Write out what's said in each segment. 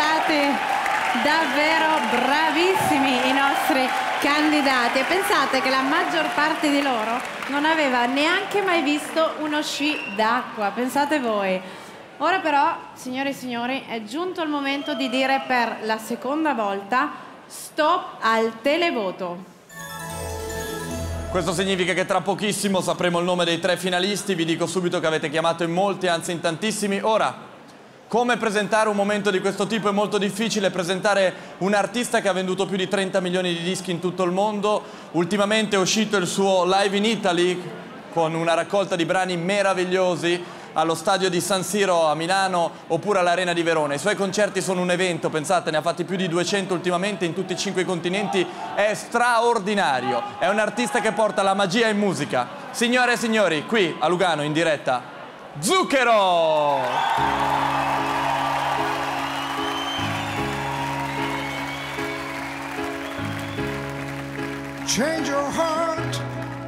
stati davvero bravissimi i nostri candidati e pensate che la maggior parte di loro non aveva neanche mai visto uno sci d'acqua, pensate voi. Ora però, signore e signori, è giunto il momento di dire per la seconda volta stop al televoto. Questo significa che tra pochissimo sapremo il nome dei 3 finalisti. Vi dico subito che avete chiamato in molti, anzi in tantissimi. Ora, come presentare un momento di questo tipo? È molto difficile presentare un artista che ha venduto più di 30 milioni di dischi in tutto il mondo. Ultimamente è uscito il suo Live in Italy con una raccolta di brani meravigliosi allo stadio di San Siro a Milano oppure all'Arena di Verona. I suoi concerti sono un evento, pensate, ne ha fatti più di 200 ultimamente in tutti i 5 continenti, è straordinario, è un artista che porta la magia in musica. Signore e signori, qui a Lugano in diretta, Zucchero! Change your heart,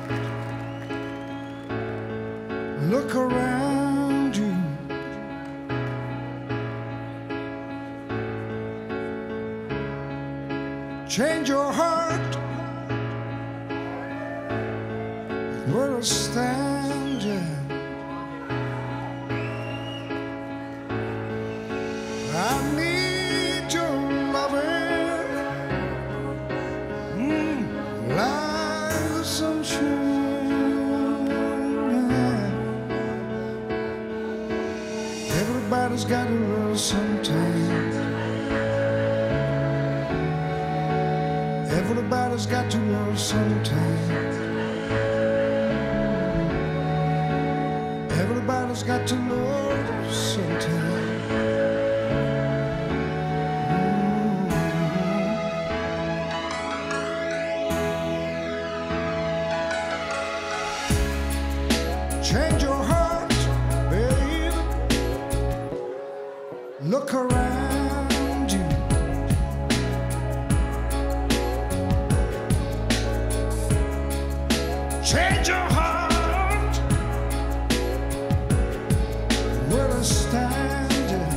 look around you. Change your heart, where to stand, yeah. I need your loving, like the sunshine. Everybody's got a little sometime. Everybody's got to love sometime. Everybody's got to love sometime. Change your heart, babe. Look around you. Change your heart, where to stand, yeah.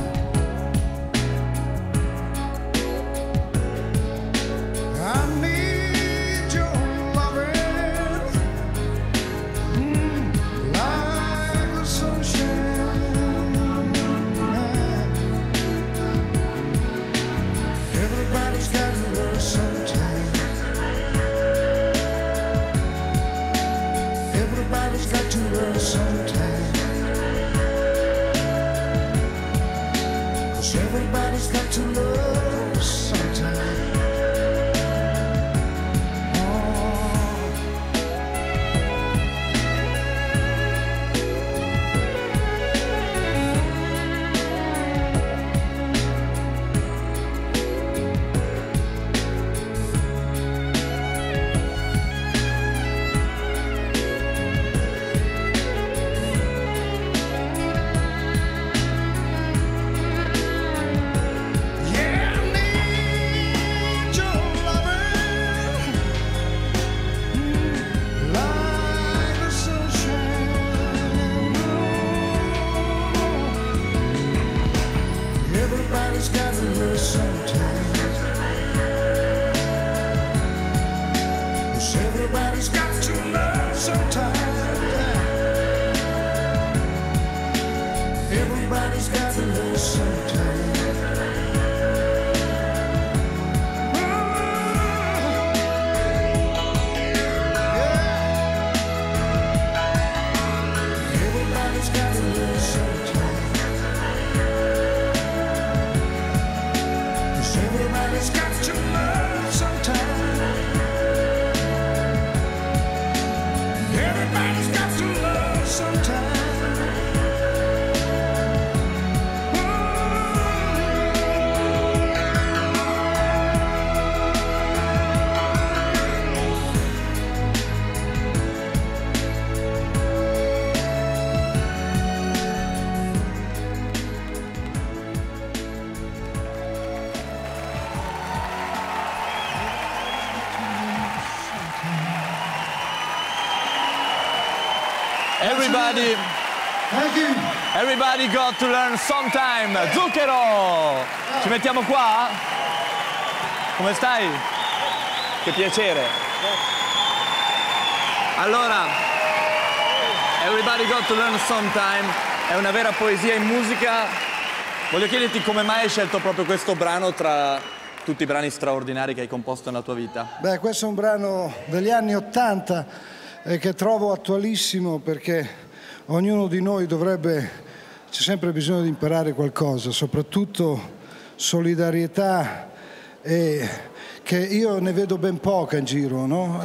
I need your loving, like the sunshine. Everybody's got to love sometime. Everybody's got to love sometime. 'Cause everybody's got to love sometime. Everybody's got to love sometime. 'Cause everybody's got to love sometime. Everybody's got to love sometime. Everybody's got to love sometime. Everybody's got to love sometime. Everybody's got to love sometime. Everybody, Everybody got to learn sometime. Zucchero! Ci mettiamo qua? Come stai? Che piacere. Allora, Everybody got to learn sometime è una vera poesia in musica. Voglio chiederti come mai hai scelto proprio questo brano tra tutti i brani straordinari che hai composto nella tua vita. Beh, questo è un brano degli anni '80 che trovo attualissimo perché ognuno di noi c'è sempre bisogno di imparare qualcosa, soprattutto solidarietà, che io ne vedo ben poca in giro, no?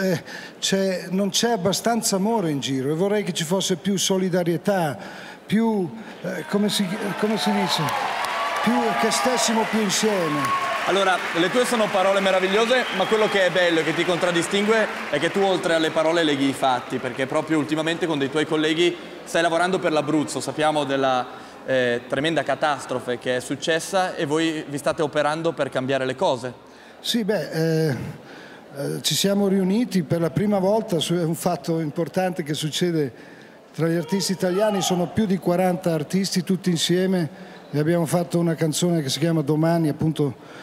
Non c'è abbastanza amore in giro e vorrei che ci fosse più solidarietà, più, come si dice, più che stessimo più insieme. Allora, le tue sono parole meravigliose, ma quello che è bello e che ti contraddistingue è che tu oltre alle parole leghi i fatti, perché proprio ultimamente con dei tuoi colleghi stai lavorando per l'Abruzzo, sappiamo della tremenda catastrofe che è successa e voi vi state operando per cambiare le cose. Sì, ci siamo riuniti per la prima volta, è un fatto importante che succede tra gli artisti italiani, sono più di 40 artisti tutti insieme e abbiamo fatto una canzone che si chiama Domani, appunto.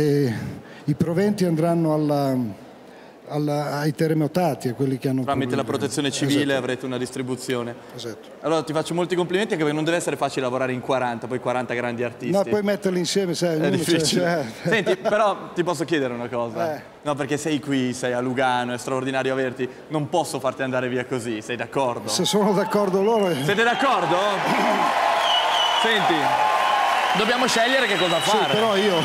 I proventi andranno ai terremotati, a quelli che hanno tramite la protezione civile. Esatto. Avrete una distribuzione. Esatto. Allora ti faccio molti complimenti anche perché non deve essere facile lavorare in 40, poi 40 grandi artisti. No, poi metterli insieme, sai, è difficile. Senti, però ti posso chiedere una cosa. No, perché sei qui, sei a Lugano, è straordinario averti. Non posso farti andare via così, sei d'accordo? Se sono d'accordo loro. Siete d'accordo? Senti. Dobbiamo scegliere che cosa fare. Sì, però io...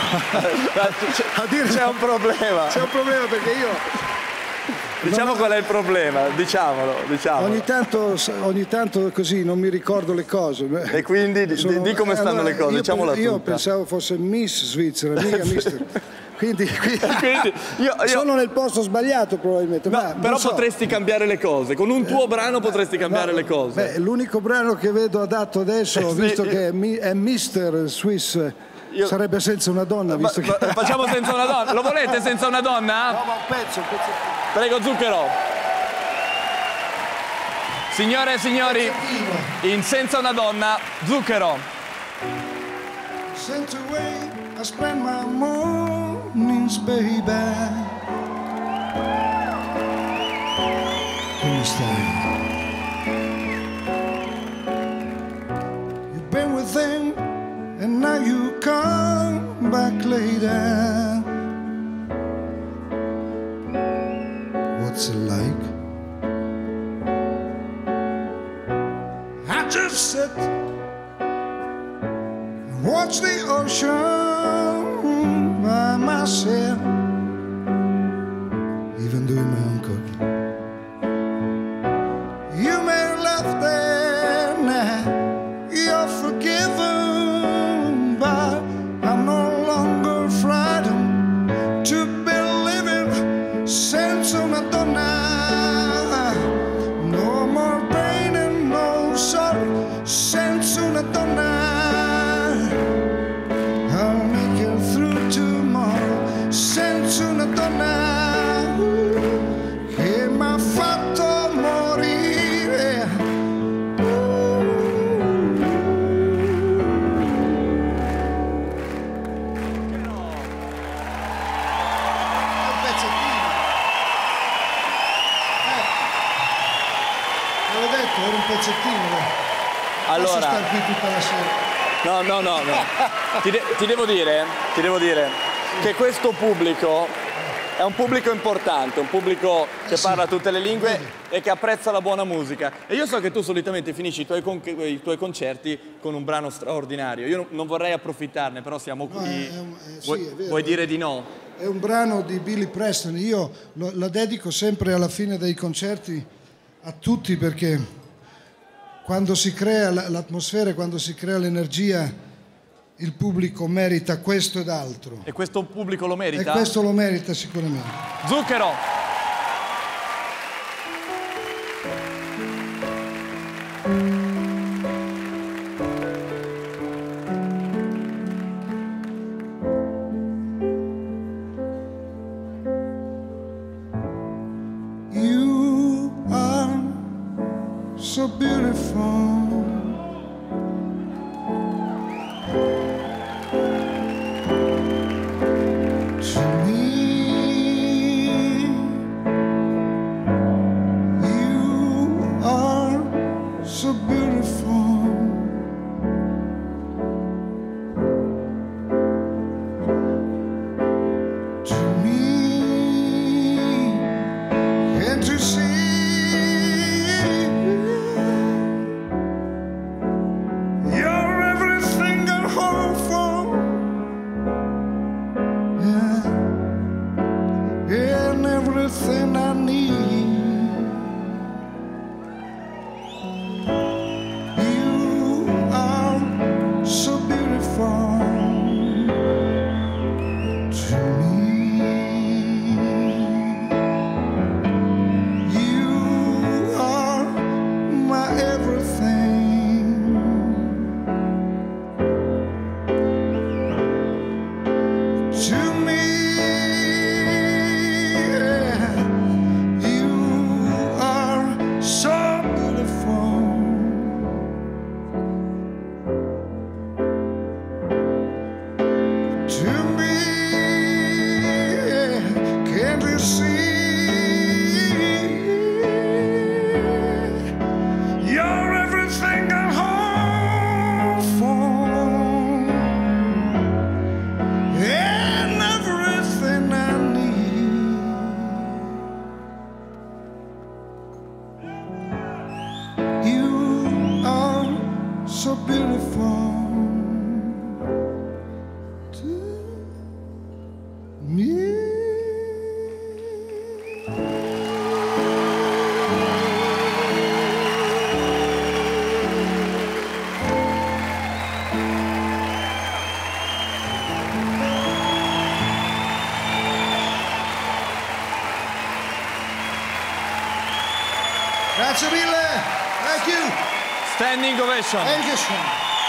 C'è un problema. C'è un problema perché io... Diciamo qual è il problema, diciamolo. Ogni tanto così non mi ricordo le cose. E quindi di come stanno le cose, diciamola tutta. Io pensavo fosse Miss Svizzera, mica Mister. Quindi io sono nel posto sbagliato probabilmente. No, ma però potresti cambiare le cose, con un tuo brano potresti cambiare le cose. Beh, l'unico brano che vedo adatto adesso, visto che è Mister Swiss, sarebbe senza una donna. Visto che... Facciamo senza una donna, lo volete senza una donna? No, ma un pezzo. Prego Zucchero. Signore e signori, in Senza una donna, Zucchero. Sent away, I spend my mornings, baby. Come stai? You've been with him and now you come back later. What's it like? I just sit and watch the ocean by myself, even doing my own cooking. You made a left there, now you're forgiven, but I'm no longer frightened to be living senza una donna. No more pain and no sorrow senza una donna. I'll make it through tomorrow senza una donna che mi ha fatto morire. Un pezzettino. L'ho detto, era un pezzettino. Allora, posso star qui tutta la sera. No. Ti devo dire che questo pubblico è un pubblico importante, un pubblico che parla tutte le lingue e che apprezza la buona musica. E io so che tu solitamente finisci i tuoi concerti con un brano straordinario. Io non vorrei approfittarne, però siamo qui. Vuoi dire di no? È un brano di Billy Preston. Io la dedico sempre alla fine dei concerti a tutti perché quando si crea l'atmosfera, quando si crea l'energia, il pubblico merita questo ed altro. E questo pubblico lo merita? E questo lo merita sicuramente. Zucchero! You are so beautiful. To me, you are so beautiful. To me, and to see you're everything I hope for. Yeah, and everything I need. You are so beautiful to me. You are my everything. To me, you are so beautiful. To me, can't you see? You're everything I hope for, and everything I need. You are so beautiful to me. Grazie mille. Thank you. Standing ovation. Thank you, sir.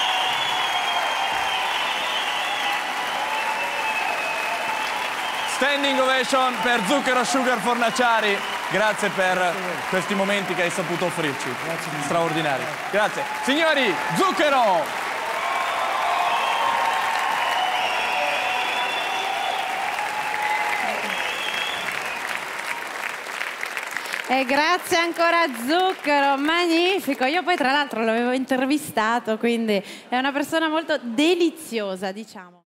Standing ovation per Zucchero Sugar Fornaciari. Grazie per questi momenti che hai saputo offrirci. Straordinari. Grazie. Signori, Zucchero! E grazie ancora a Zucchero, magnifico. Io poi tra l'altro l'avevo intervistato, quindi è una persona molto deliziosa, diciamo.